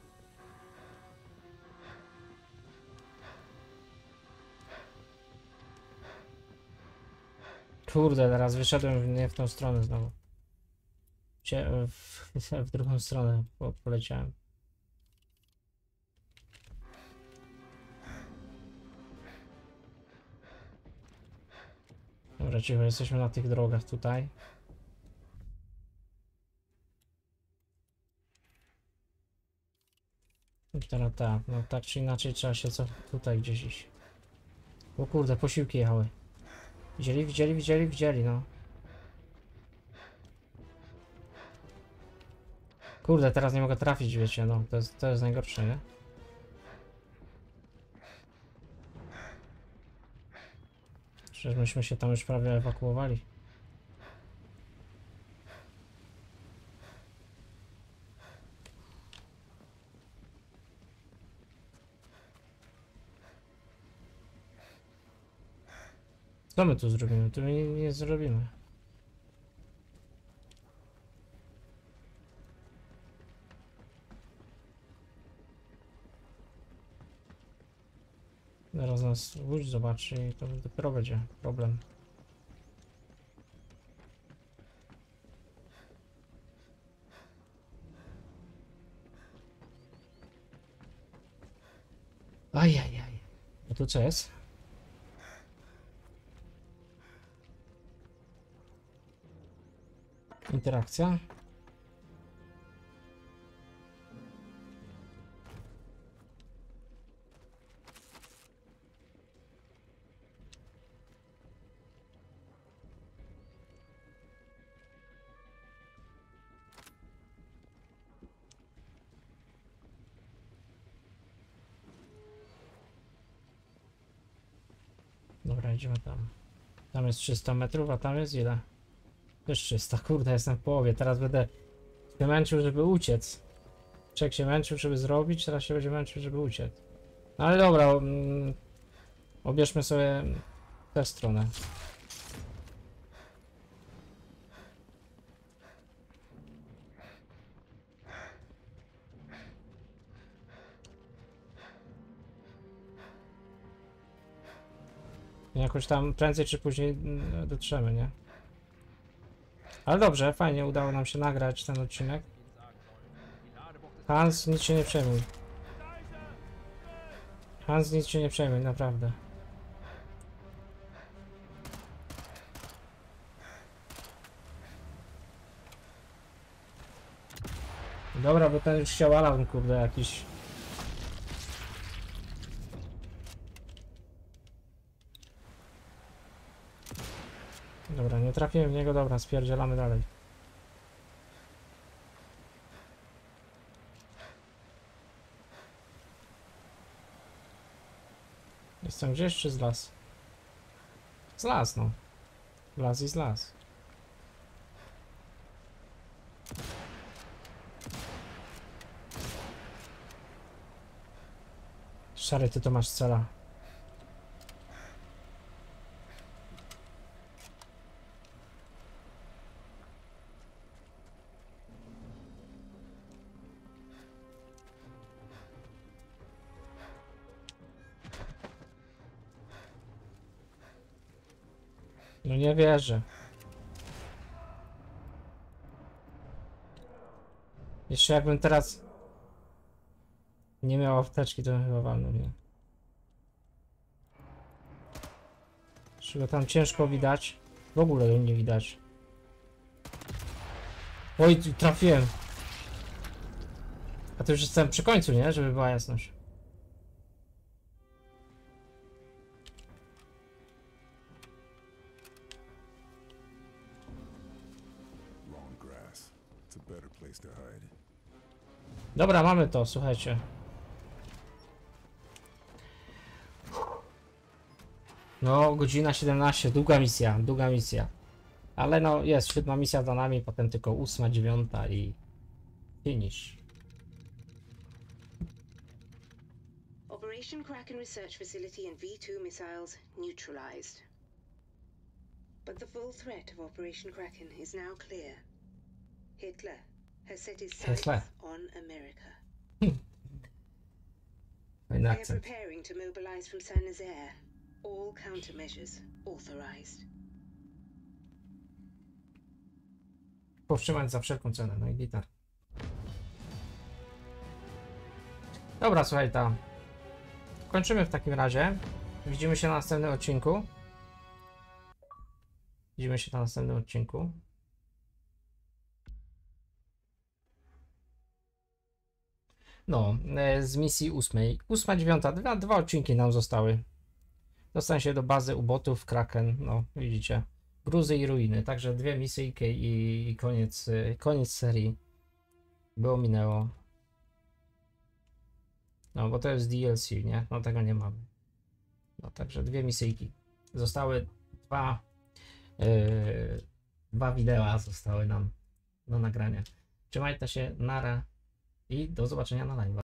Kurde, teraz wyszedłem nie w tą stronę znowu. W drugą stronę poleciałem. Dobra, cicho, jesteśmy na tych drogach tutaj. I teraz tak, no tak czy inaczej trzeba się tutaj gdzieś iść. O kurde, posiłki jechały. Widzieli, no. Kurde, teraz nie mogę trafić, wiecie, no. To jest najgorsze, nie? Przecież myśmy się tam już prawie ewakuowali. Co my tu zrobimy? Tu nie zrobimy. Zaraz nas łódź zobaczy i to dopiero będzie problem. Ajajaj. A tu co jest? Interakcja. Dobra, idziemy tam. Tam jest 300 metrów, a tam jest ile? Też 300, kurde, jestem w połowie. Teraz będę się męczył, żeby uciec. Czek się męczył, żeby zrobić, teraz się będzie męczył, żeby uciec. No ale dobra, obierzmy sobie tę stronę. Jakoś tam prędzej czy później dotrzemy, nie? Ale dobrze, fajnie udało nam się nagrać ten odcinek. Hans, nic się nie przejmuj. Hans, nic się nie przejmuj, naprawdę. Dobra, bo ten już chciał alarm, kurde, jakiś. Dobra, nie trafiłem w niego, dobra, spierdzielamy dalej. Jestem gdzieś czy z las? Z las, no. Las i z las. Szary, ty to masz cela. No nie wierzę. Jeszcze jakbym teraz nie miał apteczki, to bym chyba walnął, nie? Czego tam ciężko widać? W ogóle go nie widać. Oj, trafiłem. A to już jestem przy końcu, nie? Żeby była jasność. Long grass. It's a better place to hide. Dobra, mamy to, słuchajcie. No, godzina 17, długa misja, długa misja. Ale no, jest 7 misja za nami, potem tylko 8, 9 i finish. Operation Kraken Research Facility and V2 missiles neutralized. But the full threat of Operation Kraken is now clear. Hitler has set his sights on America. Fajny They are akcent. preparing to mobilize from Saint-Nazaire. All countermeasures authorized. Powstrzymać za wszelką cenę, no i gitar. Dobra, słuchaj tam. Kończymy w takim razie. Widzimy się na następnym odcinku. Widzimy się na następnym odcinku. No, z misji 8. 8, 9, dwa odcinki nam zostały. Dostań się do bazy ubotów, Kraken, no widzicie. Gruzy i ruiny, także 2 misyjki i koniec serii. Było minęło. No, bo to jest DLC, nie? No tego nie mamy. No, także 2 misyjki. Zostały 2 wideo zostały nam do nagrania. Trzymajcie się, nara i do zobaczenia na live.